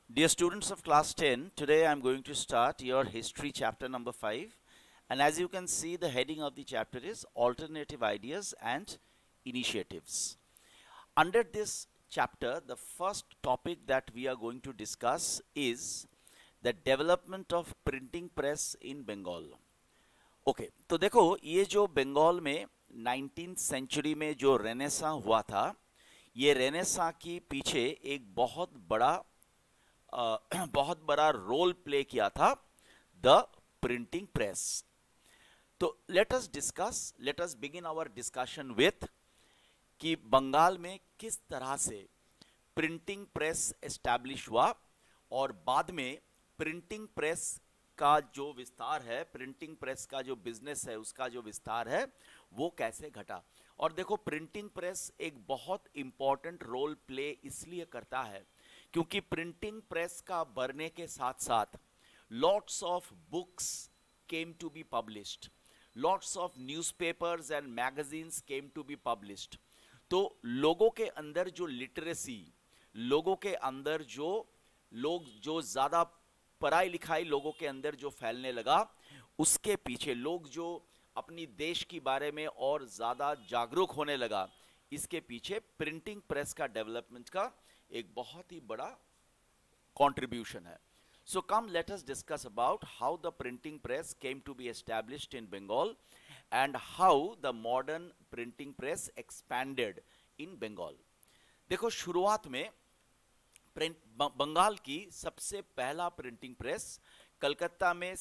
Dear students of class 10, today I am going to start your history chapter number 5, and as you can see, the heading of the chapter is alternative ideas and initiatives. Under this chapter, the first topic that we are going to discuss is the development of printing press in Bengal. Okay तो देखो, ये जो बंगाल में 19th century में जो Renaissance हुआ था, ये रेनेसा के पीछे एक बहुत बड़ा रोल प्ले किया था द प्रिंटिंग प्रेस. तो let us begin our discussion with कि बंगाल में किस तरह से प्रिंटिंग प्रेस एस्टैब्लिश हुआ और बाद में प्रिंटिंग प्रेस का जो विस्तार है, प्रिंटिंग प्रेस का जो बिजनेस है, उसका जो विस्तार है वो कैसे घटा. और देखो, प्रिंटिंग प्रेस एक बहुत इंपॉर्टेंट रोल प्ले इसलिए करता है क्योंकि प्रिंटिंग प्रेस का बढ़ने के साथ साथ lots of books came to be published, lots of newspapers and magazines came to be published. तो लोगों के अंदर जो लिटरेसी, लोगों के अंदर जो लोग जो ज़्यादा पढ़ाई लिखाई लोगों के अंदर जो फैलने लगा, उसके पीछे लोग जो अपनी देश के बारे में और ज़्यादा जागरूक होने लगा, इसके पीछे प्रिंटिंग प्रेस का डेवलपमेंट का एक बहुत ही बड़ा कंट्रीब्यूशन है. So come, let us discuss about how the printing press came to be established in Bengal and how the modern printing press expanded in Bengal. देखो, शुरुआत में बंगाल की सबसे पहला प्रिंटिंग प्रेस कलकत्ता में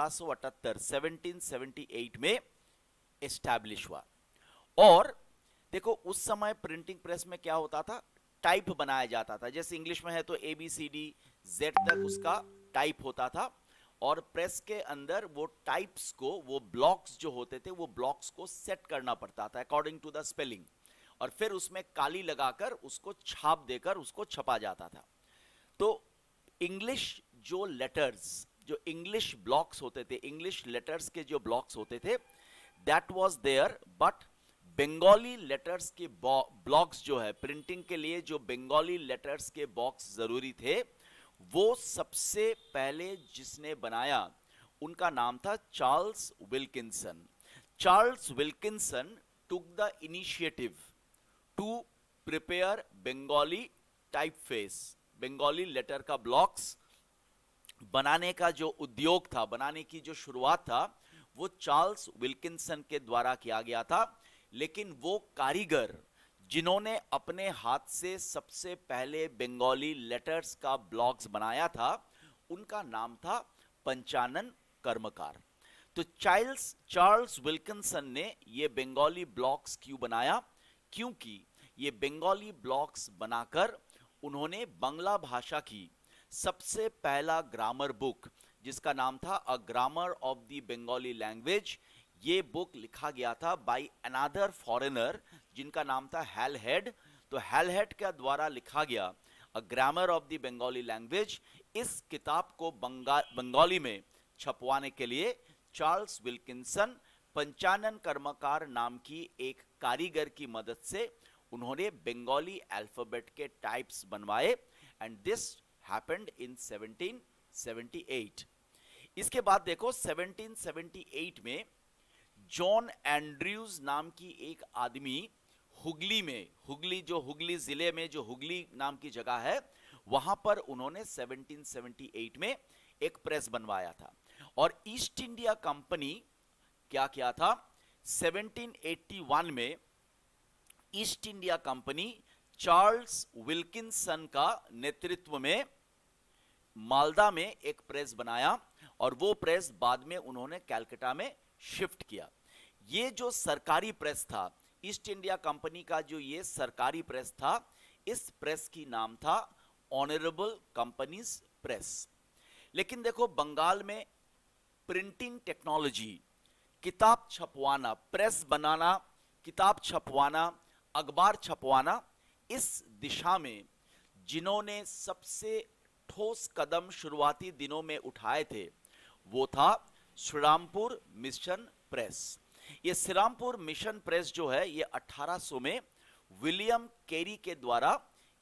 1778 में एस्टैब्लिश हुआ. और देखो, उस समय प्रिंटिंग प्रेस में क्या होता था, टाइप बनाया जाता था. जैसे इंग्लिश में है तो ABCD Z तक उसका टाइप होता था, और प्रेस के अंदर वो टाइप्स को, वो ब्लॉक्स जो होते थे, वो ब्लॉक्स को सेट करना पड़ता था अकॉर्डिंग टू द स्पेलिंग, और फिर उसमें काली लगाकर उसको छाप देकर उसको छपा जाता था. तो इंग्लिश जो लेटर्स, जो इंग्लिश ब्लॉक्स होते थे, इंग्लिश लेटर्स के जो ब्लॉक्स होते थे, that was there. But Bengali letters के ब्लॉक्स जो है, प्रिंटिंग के लिए जो बंगाली लेटर्स के बॉक्स जरूरी थे, वो सबसे पहले जिसने बनाया उनका नाम था Charles Wilkinson. Charles Wilkinson took the initiative to prepare Bengali typeface. Bengali letter का ब्लॉक्स बनाने का जो उद्योग था, बनाने की जो शुरुआत था, वो चार्ल्स विल्किंसन के द्वारा किया गया था. लेकिन वो कारीगर जिन्होंने अपने हाथ से सबसे पहले बंगाली लेटर्स का ब्लॉक्स बनाया था, उनका नाम था पंचानन कर्मकार. तो चार्ल्स विल्किंसन ने ये बंगाली ब्लॉक्स क्यों बनाया? क्योंकि ये बंगाली ब्लॉक्स बनाकर उन्होंने बांग्ला भाषा की सबसे पहला ग्रामर बुक, जिसका नाम था a grammar of the Bengali language, ये बुक लिखा गया था बाय अनदर फॉरेनर जिनका नाम था हैल हेड. तो हैल हेड के द्वारा लिखा गया a grammar of the Bengali language. इस किताब को बंगाली में छपवाने के लिए चार्ल्स विल्किंसन पंचानन कर्मकार नाम की एक कारीगर की मदद से उन्होंने बंगाली अल्फाबेट के टाइप्स बनवाए, एंड दिस हैपेंड इन 1778. इसके बाद देखो, 1778 में जॉन एंड्रयूज नाम की एक आदमी हुगली में, हुगली जिले में जो हुगली नाम की जगह है, वहां पर उन्होंने 1778 में एक प्रेस बनवाया था. और ईस्ट इंडिया कंपनी क्या किया था, 1781 में East India company Charles Wilkinson का नेतृत्व में मालदा में एक प्रेस बनाया, और वो प्रेस बाद में उन्होंने कलकत्ता में शिफ्ट किया. ये जो सरकारी प्रेस था, ईस्ट इंडिया कंपनी का जो ये सरकारी प्रेस था, इस प्रेस की नाम था ऑनरेबल कंपनीज प्रेस. लेकिन देखो, बंगाल में प्रिंटिंग टेक्नोलॉजी, किताब छपवाना, प्रेस बनाना, किताब छपवाना, अखबार छपवाना, इस दिशा में जिन्होंने सबसे ठोस कदम शुरुआती दिनों में उठाए थे, वो था श्रीरामपुर मिशन प्रेस. ये श्रीरामपुर मिशन प्रेस जो है, ये 1800 में विलियम कैरी के द्वारा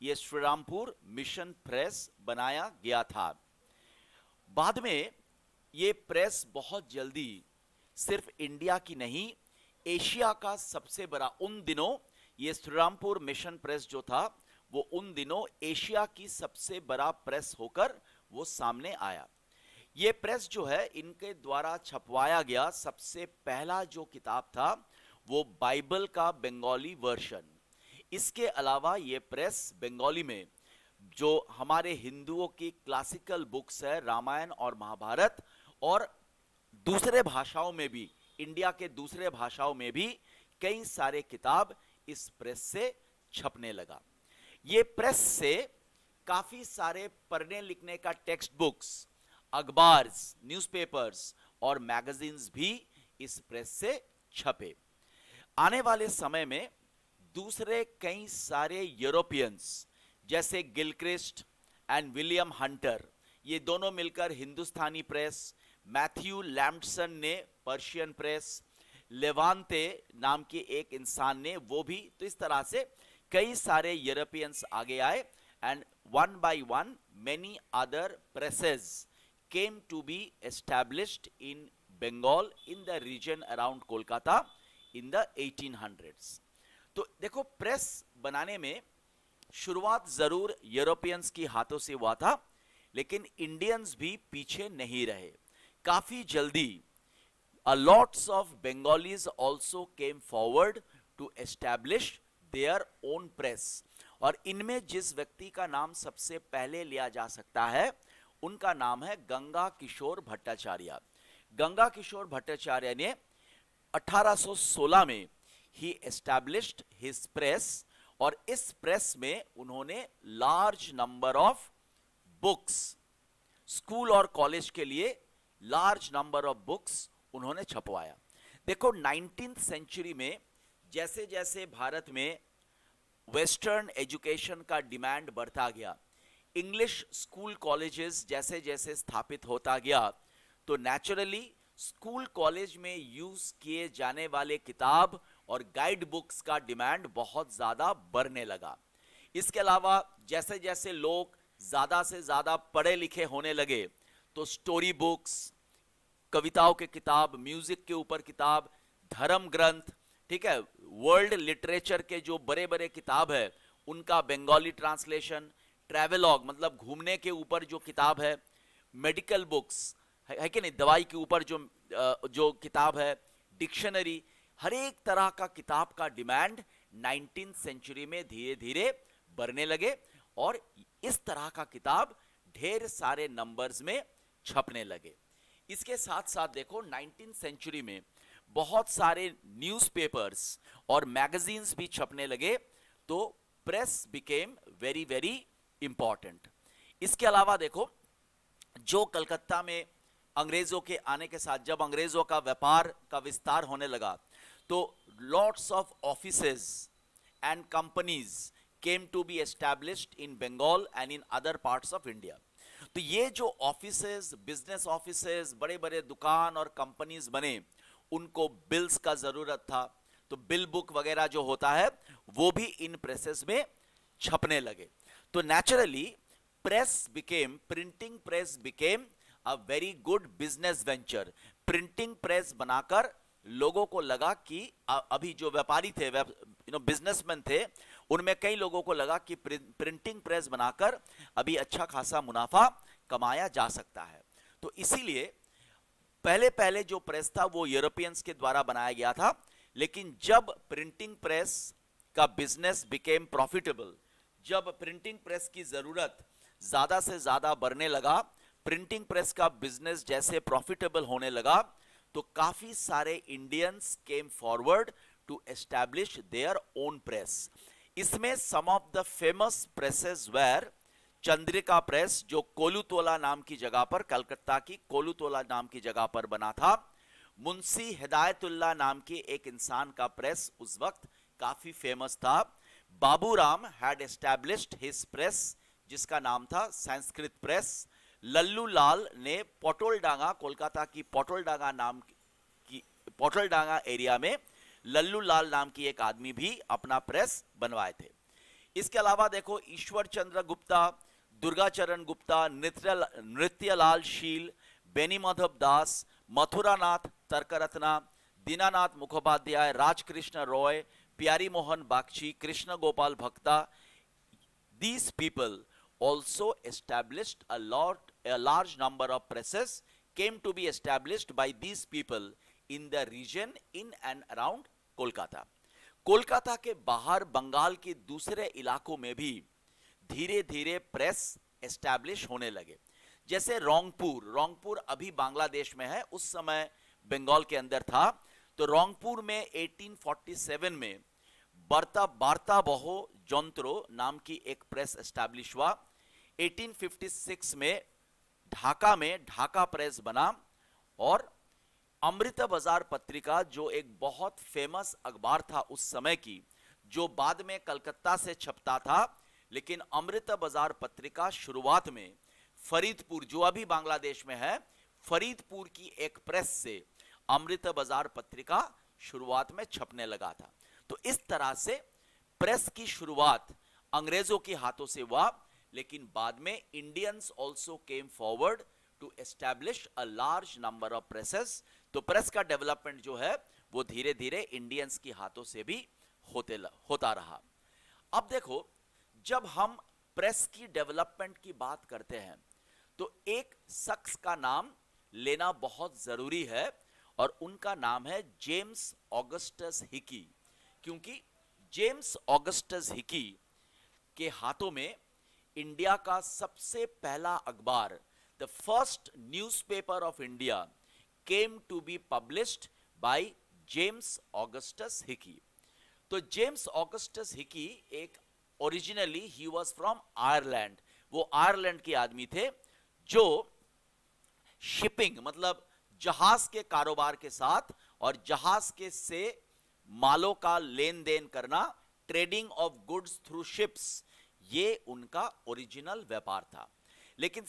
ये श्रीरामपुर मिशन प्रेस बनाया गया था। बाद में ये प्रेस बहुत जल्दी सिर्फ इंडिया की नहीं, एशिया का सबसे बड़ा, उन दिनों ये श्रीरामपुर मिशन प्रेस जो था वो उन दिनों एशिया की सबसे बड़ा प्रेस होकर वो सामने आया। ये प्रेस जो है, इनके द्वारा छपवाया गया सबसे पहला जो किताब था वो बाइबल का बंगाली वर्जन। इसके अलावा ये प्रेस बंगाली में जो हमारे हिंदुओं की क्लासिकल बुक्स है, रामायण और महाभारत, और दूसरे भाषाओं में भी, इंडिया के दूसरे भाषाओं में भी कई सारे किताब इस प्रेस से छपने लगा। ये प्रेस से काफी सारे पढ़ने लिखने का टेक्स्ट बुक्स, अखबार्स, न्यूज़पेपर्स और मैगजीन्स भी इस प्रेस से छपे। आने वाले समय में दूसरे कई सारे यूरोपियंस जैसे गिलक्रिस्ट एंड विलियम हंटर, ये दोनों मिलकर हिंदुस्तानी प्रेस, मैथ्यू लैम्पसन ने पर्शियन प्रेस, लेवांते नाम के एक इंसान ने वो भी, तो इस तरह से कई सारे यूरोपियंस आगे आए and one by one many other presses came to be established in Bengal in the region around Kolkata in the 1800s। तो देखो, प्रेस बनाने में शुरुआत जरूर यूरोपियंस की हाथों से हुआ था, लेकिन इंडियंस भी पीछे नहीं रहे। काफी जल्दी lots of Bengalis also came forward to establish their own press। और इनमें जिस व्यक्ति का नाम सबसे पहले लिया जा सकता है उनका नाम है गंगा किशोर भट्टाचार्य। गंगा किशोर भट्टाचार्य ने 1816 में ही एस्टैब्लिश्ड हिज प्रेस, और इस प्रेस में उन्होंने large number of books, school और कॉलेज के लिए लार्ज नंबर ऑफ बुक्स उन्होंने छपवाया। देखो, 19th सेंचुरी में जैसे जैसे भारत में वेस्टर्न एजुकेशन का डिमांड बढ़ता गया, इंग्लिश स्कूल कॉलेजेस जैसे जैसे स्थापित होता गया, तो नेचुरली स्कूल कॉलेज में यूज किए जाने वाले किताब और गाइड बुक्स का डिमांड बहुत ज्यादा बढ़ने लगा। इसके अलावा जैसे जैसे लोग ज्यादा से ज्यादा पढ़े लिखे होने लगे, तो स्टोरी बुक्स, कविताओं के किताब, म्यूजिक के ऊपर किताब, धर्म ग्रंथ, ठीक है, वर्ल्ड लिटरेचर के जो बड़े बड़े किताब है उनका बंगाली ट्रांसलेशन, ट्रैवलॉग मतलब घूमने के ऊपर जो किताब है, मेडिकल बुक्स है कि नहीं, दवाई के ऊपर जो किताब है, डिक्शनरी, हर एक तरह का किताब का डिमांड 19th सेंचुरी में धीरे धीरे बढ़ने लगे, और इस तरह का किताब ढेर सारे नंबर्स में छपने लगे। इसके साथ साथ देखो, 19th सेंचुरी में बहुत सारे न्यूज़पेपर्स और मैगजीन्स भी छपने लगे, तो press became very very important. इसके अलावा देखो, जो कलकत्ता में अंग्रेजों के आने के साथ जब अंग्रेजों का व्यापार का विस्तार होने लगा, तो lots of offices and companies came to be established in Bengal and in other parts of India. तो ये जो ऑफिसेस, बिजनेस ऑफिसेस, बड़े बड़े दुकान और कंपनीज बने, उनको बिल्स का जरूरत था, तो बिल बुक वगैरह जो होता है वो भी इन प्रेसेस में छपने लगे। तो naturally printing press became a very good business venture. Printing press बनाकर लोगों को लगा कि अभी जो व्यापारी थे, बिजनेसमैन थे, उनमें कई लोगों को लगा कि प्रिंटिंग प्रेस बनाकर अभी अच्छा खासा मुनाफा कमाया जा सकता है। तो इसीलिए पहले पहले जो प्रेस था वो यूरोपियंस के द्वारा बनाया गया था, लेकिन जब प्रिंटिंग प्रेस का बिजनेस बिकेम प्रॉफिटेबल, जब प्रिंटिंग प्रेस की जरूरत ज्यादा से ज्यादा बढ़ने लगा, प्रिंटिंग प्रेस का बिजनेस जैसे प्रॉफिटेबल होने लगा, तो काफी सारे Indians came forward to establish their own press. इसमें some of the famous presses were Chandrika press, जो कोलुतोला नाम की जगह पर, कलकत्ता की कोलुतोला नाम की जगह पर बना था। मुंशी हिदायतुल्लाह नाम के एक इंसान का प्रेस उस वक्त काफी फेमस था। Baburam had established his press, जिसका नाम था संस्कृत प्रेस। लल्लू लाल ने पोटोलडांगा, कोलकाता की पोटोलडांगा एरिया में लल्लू लाल नाम की एक आदमी भी अपना प्रेस बनवाए थे। इसके अलावा देखो ईश्वर चंद्र गुप्ता, दुर्गाचरण गुप्ता, नृत्यलाल शील, बेनी माधव दास, मथुरानाथ तर्करत्ना, दीनानाथ मुखोपाध्याय, राजकृष्ण रॉय, प्यारी मोहन बागची, कृष्ण गोपाल भक्ता, these people also established a large number of presses came to be established by these people in the region in and around Kolkata. Kolkata के बाहर बंगाल के दूसरे इलाकों में भी धीरे धीरे प्रेस एस्टैब्लिश होने लगे। जैसे रोंगपुर अभी बांग्लादेश में है, उस समय बंगाल के अंदर था। तो रोंगपुर में 1847 में वार्ता बहो जंत्रो नाम की एक प्रेस एस्टैब्लिश हुआ। 1856 में ढाका प्रेस बना, और अमृत बाजार पत्रिका जो एक बहुत फेमस अखबार था उस समय की, जो बाद में कलकत्ता से छपता था, लेकिन अमृत बाजार पत्रिका शुरुआत में फरीदपुर, जो अभी बांग्लादेश में है, फरीदपुर की एक प्रेस से अमृत बाजार पत्रिका शुरुआत में छपने लगा था। तो इस तरह से प्रेस की शुरुआत अंग्रेजों के हाथों से हुआ, लेकिन बाद में Indians also came forward to establish a large number of presses. तो प्रेस का डेवलपमेंट जो है वो धीरे धीरे इंडियंस के हाथों से भी होता रहा। अब देखो, जब हम प्रेस की डेवलपमेंट की बात करते हैं तो एक शख्स का नाम लेना बहुत जरूरी है, और उनका नाम है जेम्स ऑगस्टस हिकी। क्योंकि जेम्स ऑगस्टस हिकी के हाथों में इंडिया का सबसे पहला अखबार, the first newspaper of India, came to be published by James Augustus Hicky. तो जेम्स ऑगस्टस हिकी एक ओरिजिनली ही वाज फ्रॉम आयरलैंड, वो आयरलैंड के आदमी थे जो शिपिंग मतलब जहाज के कारोबार के साथ और जहाज के से मालों का लेन देन करना, trading of goods through ships, ये उनका ओरिजिनल व्यापार था। लेकिन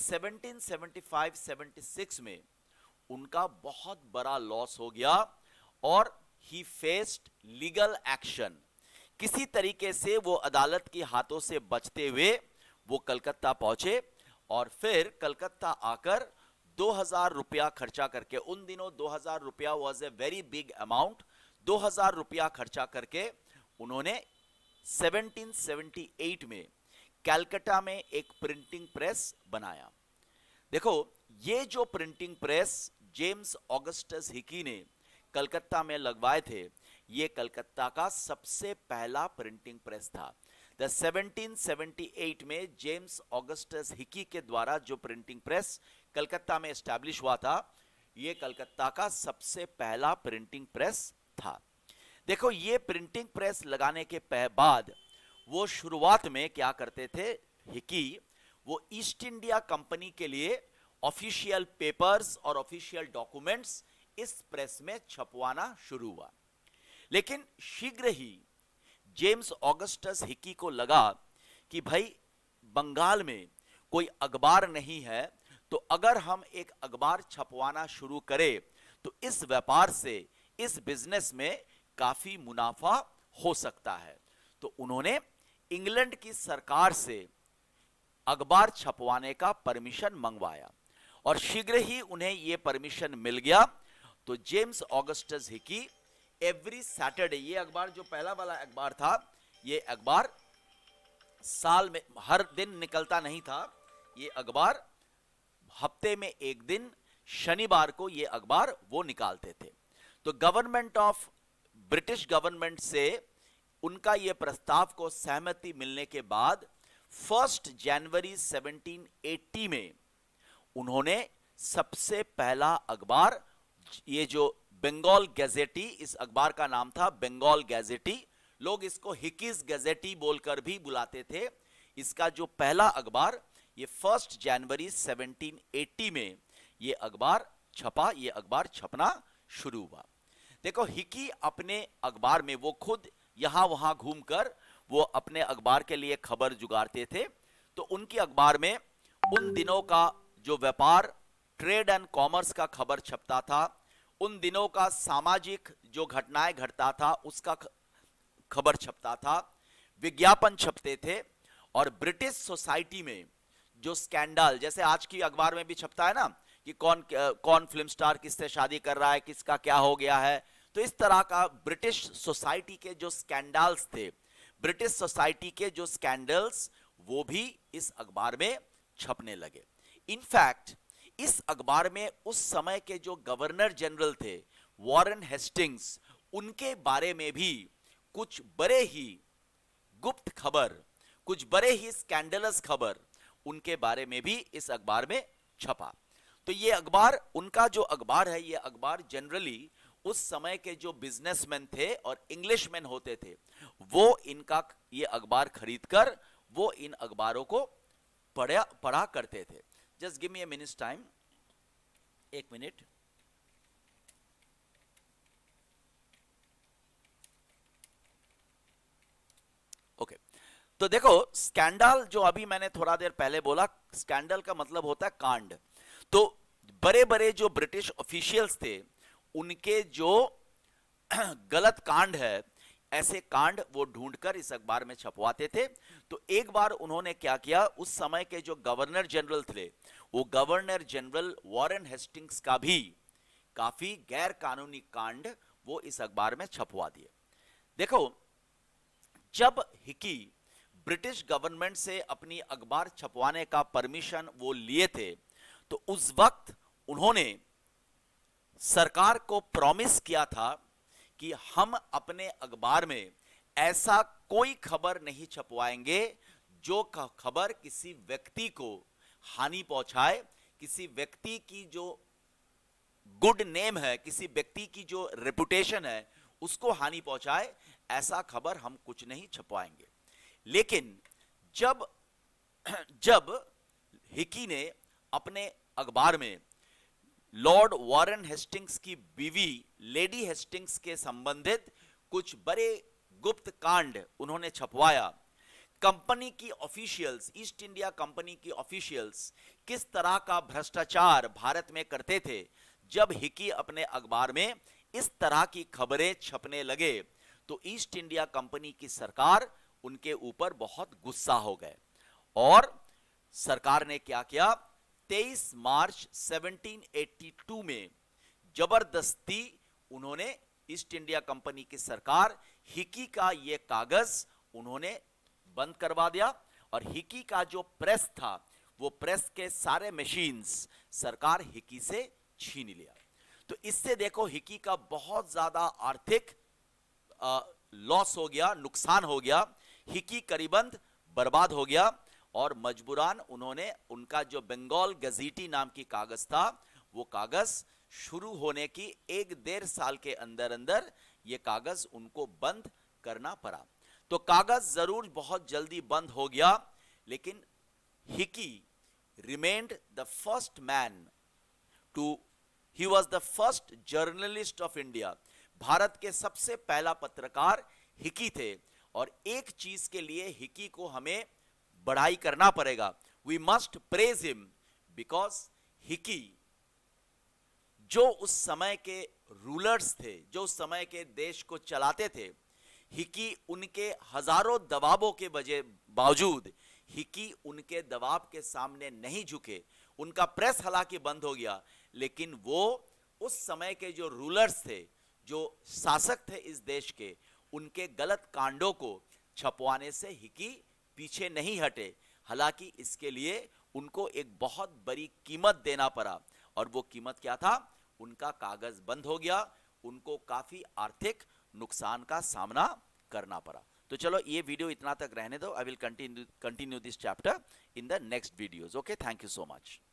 1775-76 में उनका बहुत बड़ा लॉस हो गया और ही फेस्ड लीगल एक्शन। किसी तरीके से वो अदालत के हाथों से बचते हुए वो कलकत्ता पहुंचे, और फिर कलकत्ता आकर 2000 रुपया खर्चा करके, उन दिनों 2000 रुपया was a very big amount, 2000 रुपया खर्चा करके उन्होंने 1778 में कलकत्ता में एक प्रिंटिंग प्रेस बनाया। देखो, ये जो printing press James Augustus Hicky ने कलकत्ता में लगवाए थे, ये कलकत्ता का सबसे पहला प्रिंटिंग प्रेस था। 1778 में जेम्स ऑगस्टस हिकी के द्वारा जो प्रिंटिंग प्रेस कलकत्ता में एस्टैब्लिश हुआ था, ये कलकत्ता का सबसे पहला प्रिंटिंग प्रेस था। देखो, ये प्रिंटिंग प्रेस लगाने के बाद वो शुरुआत में क्या करते थे हिकी, वो ईस्ट इंडिया कंपनी के लिए ऑफिशियल पेपर्स और ऑफिशियल डॉक्यूमेंट्स इस प्रेस में छपवाना शुरू हुआ। लेकिन शीघ्र ही जेम्स ऑगस्टस हिकी को लगा कि भाई बंगाल में कोई अखबार नहीं है, तो अगर हम एक अखबार छपवाना शुरू करें तो इस व्यापार से, इस बिजनेस में काफी मुनाफा हो सकता है। तो उन्होंने इंग्लैंड की सरकार से अखबार छपवाने का परमिशन मंगवाया, और शीघ्र ही उन्हें यह परमिशन मिल गया। तो James Augustus Hicky every Saturday, ये अखबार जो पहला वाला अखबार था, ये अखबार साल में हर दिन निकलता नहीं था, ये अखबार हफ्ते में एक दिन शनिवार को ये अखबार वो निकालते थे। तो गवर्नमेंट ऑफ ब्रिटिश गवर्नमेंट से उनका ये प्रस्ताव को सहमति मिलने के बाद 1 जनवरी 1780 में उन्होंने सबसे पहला अखबार, ये जो बंगाल गैजेटी, इस अखबार का नाम था बंगाल गैजेटी, लोग इसको हिकीज गैजेटी बोलकर भी बुलाते थे। इसका जो पहला अखबार, ये 1 जनवरी 1780 में ये अखबार छपा, ये अखबार छपना शुरू हुआ। देखो, हिकी अपने अखबार में वो खुद यहां वहां घूमकर वो अपने अखबार के लिए खबर जुगाड़ते थे। तो उनकी अखबार में उन दिनों का जो व्यापार, ट्रेड एंड कॉमर्स का खबर छपता था, उन दिनों का सामाजिक जो घटनाएं घटता था उसका खबर छपता था, विज्ञापन छपते थे, और ब्रिटिश सोसाइटी में जो स्कैंडल, जैसे आज की अखबार में भी छपता है ना कि कौन कौन फिल्म स्टार किससे शादी कर रहा है, किसका क्या हो गया है, तो इस तरह का ब्रिटिश सोसाइटी के जो स्कैंडल्स थे, ब्रिटिश सोसाइटी के जो स्कैंडल्स, वो भी इस अखबार में छपने लगे। इनफैक्ट इस अखबार में उस समय के जो गवर्नर जनरल थे वॉरेन हेस्टिंग्स, उनके बारे में भी कुछ बड़े ही गुप्त खबर, कुछ बड़े ही स्कैंडलस खबर उनके बारे में भी इस अखबार में छपा। तो ये अखबार, उनका जो अखबार है, ये अखबार जनरली उस समय के जो बिजनेसमैन थे और इंग्लिशमैन होते थे, वो इनका ये अखबार खरीदकर वो इन अखबारों को पढ़ा करते थे। Just give me a minute time, एक मिनट। ओके, तो देखो स्कैंडल जो अभी मैंने थोड़ा देर पहले बोला, स्कैंडल का मतलब होता है कांड। तो बड़े बड़े जो ब्रिटिश ऑफिशियल्स थे, उनके जो गलत कांड है, ऐसे कांड वो ढूंढकर इस अखबार में छपवाते थे। तो एक बार उन्होंने क्या किया, उस समय के जो गवर्नर जनरल थे, वो गवर्नर जनरल वॉरेन हेस्टिंग्स का भी काफी गैर कानूनी कांड वो इस अखबार में छपवा दिए। देखो, जब हिकी ब्रिटिश गवर्नमेंट से अपनी अखबार छपवाने का परमिशन वो लिए थे, तो उस वक्त उन्होंने सरकार को प्रॉमिस किया था कि हम अपने अखबार में ऐसा कोई खबर नहीं छपवाएंगे जो खबर किसी व्यक्ति को हानि पहुंचाए, किसी व्यक्ति की जो गुड नेम है, किसी व्यक्ति की जो रेपुटेशन है, उसको हानि पहुंचाए, ऐसा खबर हम कुछ नहीं छपवाएंगे। लेकिन जब हिकी ने अपने अखबार में लॉर्ड वॉरेन हेस्टिंग्स की बीवी लेडी हेस्टिंग्स के संबंधित कुछ बड़े गुप्त कांड उन्होंने छपवाया, कंपनी की ऑफिशियल्स, ईस्ट इंडिया कंपनी की ऑफिशियल्स किस तरह का भ्रष्टाचार भारत में करते थे, जब हिकी अपने अखबार में इस तरह की खबरें छपने लगे, तो ईस्ट इंडिया कंपनी की सरकार उनके ऊपर बहुत गुस्सा हो गए, और सरकार ने क्या किया, 23 मार्च 1782 में जबरदस्ती उन्होंने, ईस्ट इंडिया कंपनी की सरकार, हिकी का यह कागज उन्होंने बंद करवा दिया, और हिकी का जो प्रेस था, वो प्रेस के सारे मशीन्स सरकार हिकी से छीन लिया। तो इससे देखो हिकी का बहुत ज्यादा आर्थिक लॉस हो गया, नुकसान हो गया, हिकी करीबन बर्बाद हो गया, और मजबूरान उन्होंने उनका जो बंगाल गजीटी नाम की कागज था, वो कागज शुरू होने की 1-1.5 साल के अंदर अंदर ये कागज उनको बंद करना पड़ा। तो कागज जरूर बहुत जल्दी बंद हो गया, लेकिन Hicky remained the first man to, he was the first journalist of India. Bharat के सबसे पहला पत्रकार हिकी थे, और एक चीज के लिए हिकी को हमें बढ़ाई करना पड़ेगा, we must praise him, because Hicky जो उस समय के रूलर्स थे, जो उस समय के देश को चलाते थे, हिकी उनके हजारों दबावों के बावजूद हिकी उनके दबाव के सामने नहीं झुके। उनका प्रेस हालांकि बंद हो गया, लेकिन वो उस समय के जो रूलर्स थे, जो शासक थे इस देश के, उनके गलत कांडों को छपवाने से हिकी पीछे नहीं हटे। हालांकि इसके लिए उनको एक बहुत बड़ी कीमत देना पड़ा, और वो कीमत क्या था, उनका कागज बंद हो गया, उनको काफी आर्थिक नुकसान का सामना करना पड़ा। तो चलो ये वीडियो इतना तक रहने दो, I will continue this chapter in the next videos. Okay, thank you so much.